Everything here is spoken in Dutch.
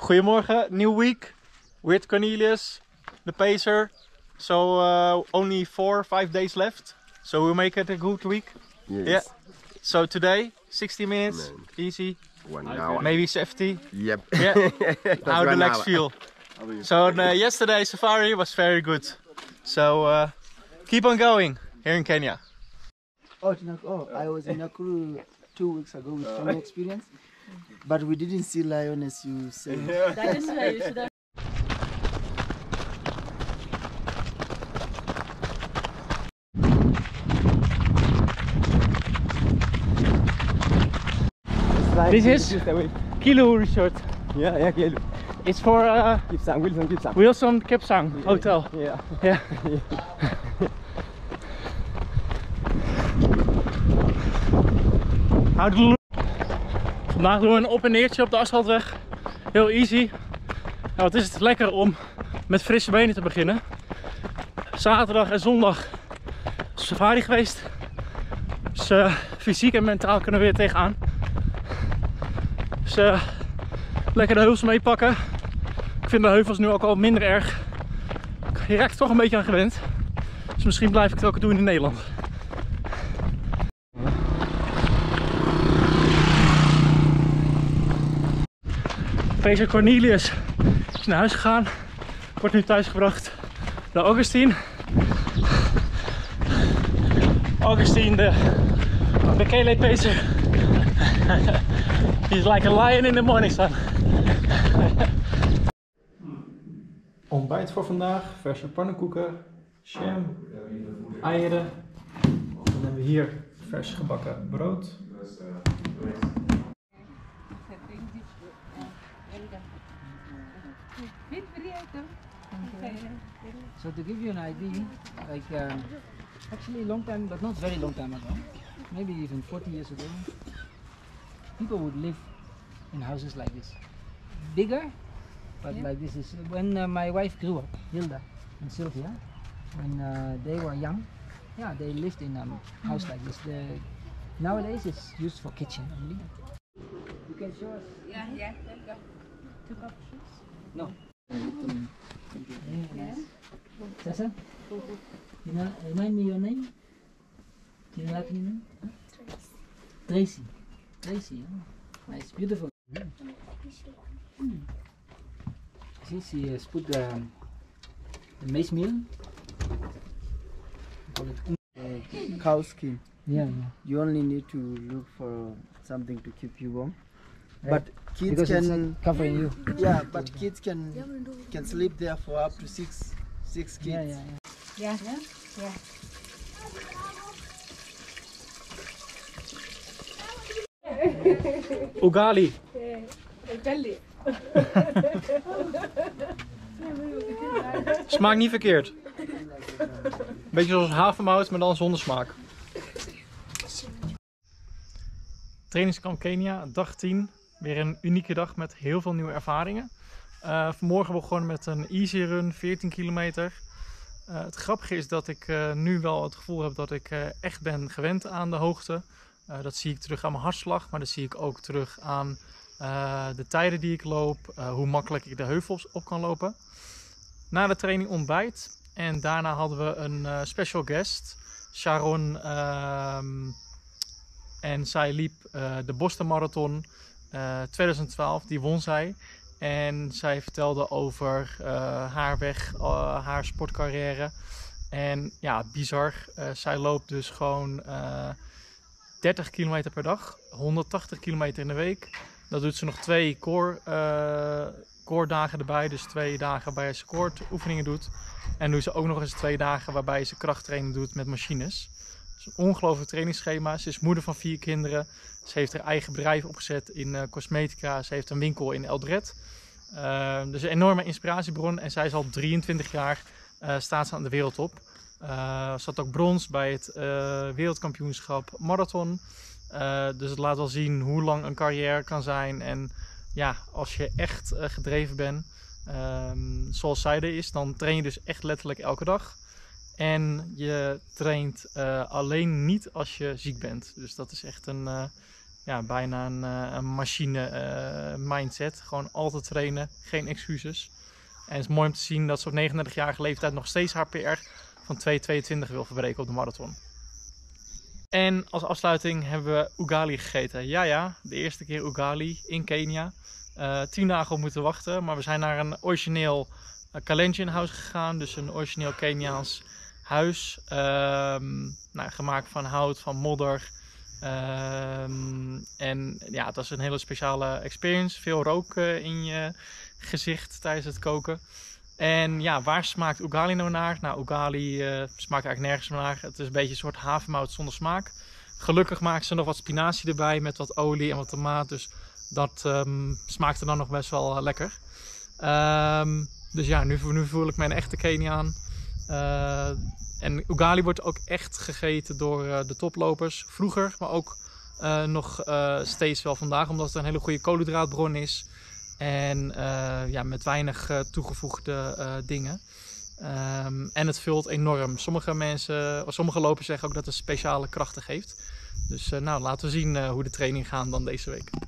Goedemorgen, new week with Cornelius, the pacer. So only 4 or 5 days left. So we'll make it a good week. Yes. Yeah. So today, 60 minutes, easy. 1 hour. Maybe 70. Yep. Yeah. How the legs hour. feel. So yesterday safari was very good. So keep on going here in Kenya. I was in Nakuru 2 weeks ago with training experience, but we didn't see lion as you said. That is why you should have. This is Kilo Resort. Yeah, Kilo. It's for Kipsang, Wilson Kipsang. Wilson Kipsang Hotel. Yeah. Yeah. Vandaag doen we een op- en neertje op de asfaltweg. Heel easy. Ja, wat is het lekker om met frisse benen te beginnen. Zaterdag en zondag safari geweest. Dus fysiek en mentaal kunnen we weer tegenaan. Dus lekker de heuvels meepakken. Ik vind de heuvels nu ook al minder erg. Je raakt er toch een beetje aan gewend. Dus misschien blijf ik het ook doen in Nederland. Pacer Cornelius is naar huis gegaan. Wordt nu thuisgebracht door Augustine. Augustine, de Kele Pacer. He's like a lion in the morning sun. Ontbijt voor vandaag, verse pannenkoeken, jam, eieren. Dan hebben we hier vers gebakken brood. So to give you an idea, like actually a long time, but not very long time ago, maybe even 40 years ago, people would live in houses like this. Bigger, but like this is when my wife grew up, Hilda and Sylvia, when they were young, yeah, they lived in a house like this. Nowadays it's used for kitchen only. You can show us. Yeah. Go. 2 cups. No. Yes. Sasa? Remind me your name? Do you have your name? Tracy. Tracy, huh? Nice, beautiful. See, she has put the maize meal. Call it Cow skin. yeah. You only need to look for something to keep you warm. Right. But kids Because it's can, like covering you. yeah, but kids can sleep there for up to six kids. Yeah. Ugali. Smaakt niet verkeerd. Beetje zoals havermout, maar dan zonder smaak. Trainingskamp Kenia, dag 10. Weer een unieke dag met heel veel nieuwe ervaringen. Vanmorgen begonnen met een easy run, 14 kilometer. Het grappige is dat ik nu wel het gevoel heb dat ik echt ben gewend aan de hoogte. Dat zie ik terug aan mijn hartslag, maar dat zie ik ook terug aan de tijden die ik loop, hoe makkelijk ik de heuvels op kan lopen. Na de training ontbijt en daarna hadden we een special guest, Sharon. En zij liep de Boston Marathon 2012, die won zij. En zij vertelde over haar weg, haar sportcarrière. En ja, bizar. Zij loopt dus gewoon 30 kilometer per dag, 180 kilometer in de week. Dat doet ze nog 2 core dagen erbij. Dus 2 dagen waarbij ze core oefeningen doet. En doet ze ook nog eens 2 dagen waarbij ze krachttraining doet met machines. Het is een ongelooflijk trainingsschema. Ze is moeder van 4 kinderen. Ze heeft haar eigen bedrijf opgezet in cosmetica. Ze heeft een winkel in Eldred. Dus een enorme inspiratiebron. En zij is al 23 jaar staat ze aan de wereldtop. Ze had ook brons bij het wereldkampioenschap marathon. Dus het laat wel zien hoe lang een carrière kan zijn. En ja, als je echt gedreven bent, zoals zij er is, dan train je dus echt letterlijk elke dag. En je traint alleen niet als je ziek bent. Dus dat is echt een ja, bijna een machine mindset. Gewoon altijd trainen, geen excuses. En het is mooi om te zien dat ze op 39-jarige leeftijd nog steeds haar PR van 2:22 wil verbreken op de marathon. En als afsluiting hebben we ugali gegeten. Ja, de eerste keer ugali in Kenia. 10 dagen op moeten wachten, maar we zijn naar een origineel Kalenjin huis gegaan. Dus een origineel Keniaans huis. Gemaakt van hout, van modder. En ja, dat is een hele speciale experience. Veel rook in je gezicht tijdens het koken. En ja, waar smaakt ugali nou naar? Nou, ugali smaakt eigenlijk nergens naar. Het is een beetje een soort havermout zonder smaak. Gelukkig maken ze nog wat spinazie erbij met wat olie en wat tomaat. Dus dat smaakte dan nog best wel lekker. Dus ja, nu voel ik me een echte Keniaan. En ugali wordt ook echt gegeten door de toplopers. Vroeger, maar ook nog steeds wel vandaag. Omdat het een hele goede koolhydraatbron is. En ja, met weinig toegevoegde dingen. En het vult enorm. Sommige lopers zeggen ook dat het speciale krachten geeft. Dus nou, laten we zien hoe de training gaat dan deze week.